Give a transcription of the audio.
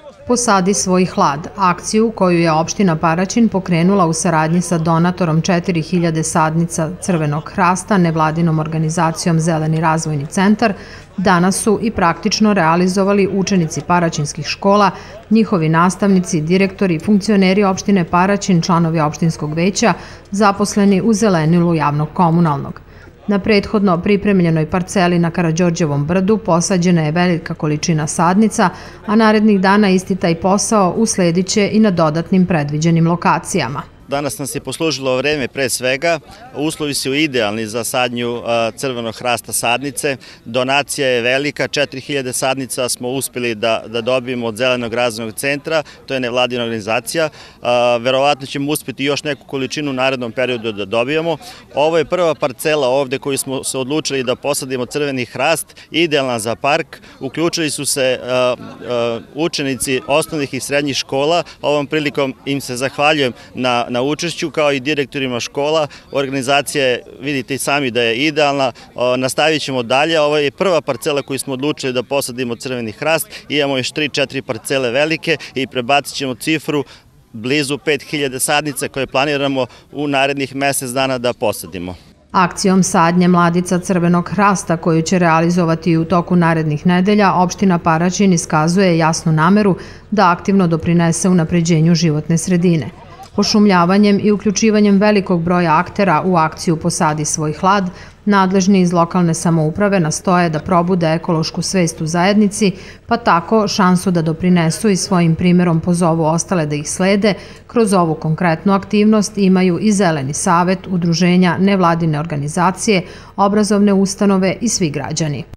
Posadi svoj hlad, akciju koju je opština Paraćin pokrenula u saradnji sa donatorom 4000 sadnica crvenog hrasta, nevladinom organizacijom Zeleni razvojni centar, danas su i praktično realizovali učenici paraćinskih škola, njihovi nastavnici, direktori, funkcioneri opštine Paraćin, članovi opštinskog veća, zaposleni u zelenilu javnog komunalnog. Na prethodno pripremljenoj parceli na Karađorđevom brdu posađena je velika količina sadnica, a narednih dana isti taj posao uslediće i na dodatnim predviđenim lokacijama. Danas nas je poslužilo vreme pre svega, uslovi su idealni za sadnju crvenog hrasta sadnice, donacija je velika, 4000 sadnica smo uspjeli da dobijemo od Zelenog razvojnog centra, to je nevladina organizacija, verovatno ćemo uspjeti još neku količinu u narednom periodu da dobijemo. Ovo je prva parcela ovde koju smo se odlučili da posadimo crveni hrast, idealna za park, uključili su se učenici osnovnih i srednjih škola, ovom prilikom im se zahvaljujem na učešću, kao i direktorima škola. Organizacija je, vidite i sami da je idealna, nastavit ćemo dalje. Ovo je prva parcela koju smo odlučili da posadimo crveni hrast, imamo još 3-4 parcele velike i prebacit ćemo cifru blizu 5000 sadnica koje planiramo u narednih mesec dana da posadimo. Akcijom sadnje mladica crvenog hrasta koju će realizovati u toku narednih nedelja, opština Paraćin iskazuje jasnu nameru da aktivno doprinese unapređenju životne sredine. Pošumljavanjem i uključivanjem velikog broja aktera u akciju Posadi svoj hlad, nadležni iz lokalne samouprave nastoje da probude ekološku svest u zajednici, pa tako šansu da doprinesu i svojim primjerom pozovu ostale da ih slede. Kroz ovu konkretnu aktivnost imaju i Zeleni savet, udruženja, nevladine organizacije, obrazovne ustanove i svi građani.